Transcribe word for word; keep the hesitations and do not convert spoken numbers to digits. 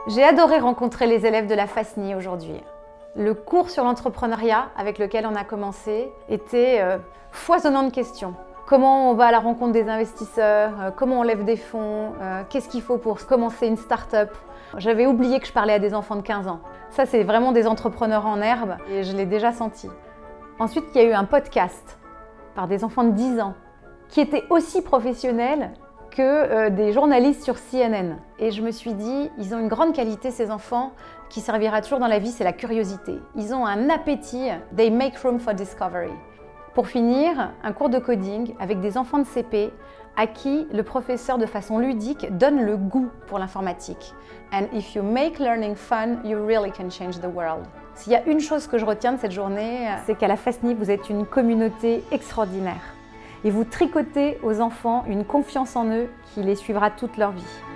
J'ai adoré rencontrer les élèves de la FASNI aujourd'hui. Le cours sur l'entrepreneuriat avec lequel on a commencé était euh, foisonnant de questions. Comment on va à la rencontre des investisseurs, euh, comment on lève des fonds, euh, qu'est-ce qu'il faut pour commencer une start-up. J'avais oublié que je parlais à des enfants de quinze ans. Ça, c'est vraiment des entrepreneurs en herbe et je l'ai déjà senti. Ensuite, il y a eu un podcast par des enfants de dix ans qui étaient aussi professionnels que euh, des journalistes sur C N N. Et je me suis dit, ils ont une grande qualité, ces enfants, qui servira toujours dans la vie, c'est la curiosité. Ils ont un appétit, they make room for discovery. Pour finir, un cours de coding avec des enfants de C P à qui le professeur, de façon ludique, donne le goût pour l'informatique. And if you make learning fun, you really can change the world. S'il y a une chose que je retiens de cette journée, c'est qu'à la FASNI, vous êtes une communauté extraordinaire. Et vous tricotez aux enfants une confiance en eux qui les suivra toute leur vie.